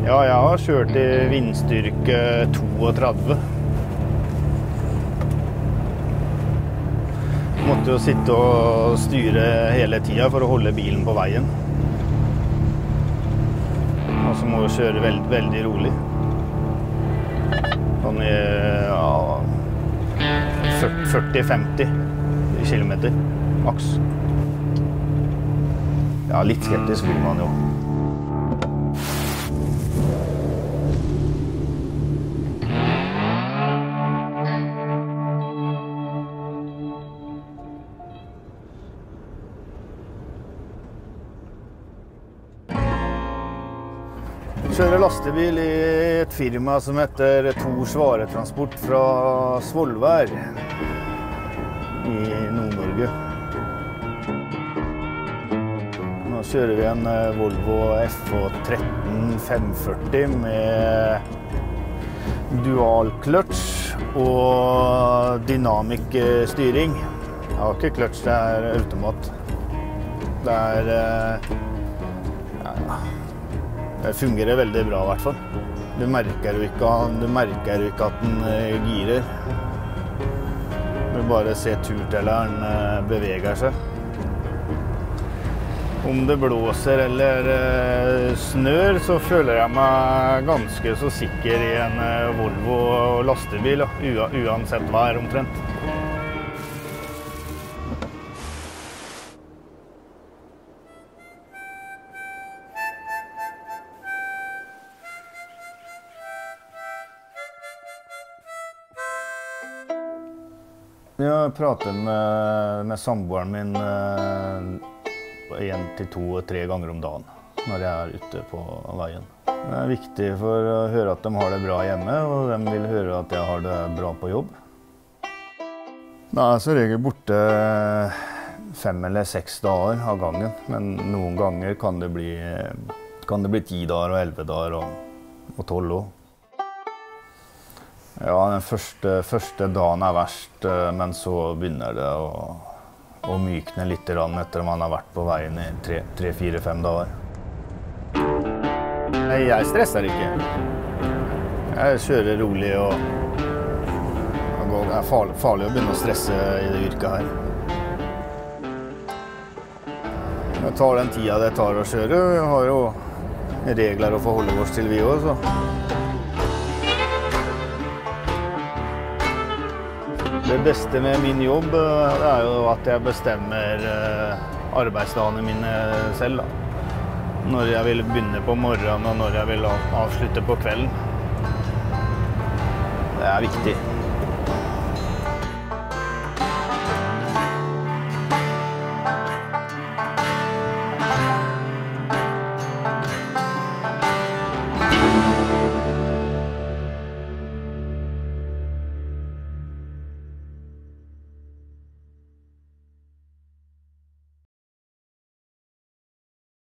Ja, jeg har kjørt i vindstyrke 32. Måtte jo sitte og styre hele tiden for å holde bilen på veien. Og så må du kjøre veldig rolig. Sånn i 40-50 kilometer, maks. Ja, litt skeptisk blir man jo. Kjører lastebil i et firma som heter Tors Varetransport fra Svolvær i Nord-Norge. Nå kjører vi en Volvo FH13 540 med dual clutch og dynamic styring. Jeg har ikke clutch, det er automat. Det fungerer veldig bra i hvert fall. Du merker jo ikke at den girer. Du bare ser turtelleren beveger seg. Om det blåser eller snør, så føler jeg meg ganske så sikker i en Volvo lastebil, uansett vær omtrent. Jeg prater med samboeren min 1 til 2 og 3 ganger om dagen når jeg er ute på veien. Det er viktig for å høre at de har det bra hjemme, og de vil høre at jeg har det bra på jobb. Da er jeg så regel borte 5 eller 6 dager av gangen, men noen ganger kan det bli 10 dager og 11 dager og 12 år. Ja, den første dagen er verst, men så begynner det å mykne litt etter man har vært på veien i 3-4-5 dager. Nei, jeg stresser ikke. Jeg kjører rolig, og det er farlig å begynne å stresse i det yrket her. Jeg tar den tida det tar å kjøre. Vi har jo regler å forholde oss til vi også. Det beste med min jobb er jo at jeg bestemmer arbeidsdagene mine selv. Når jeg vil begynne på morgenen og når jeg vil avslutte på kvelden. Det er viktig.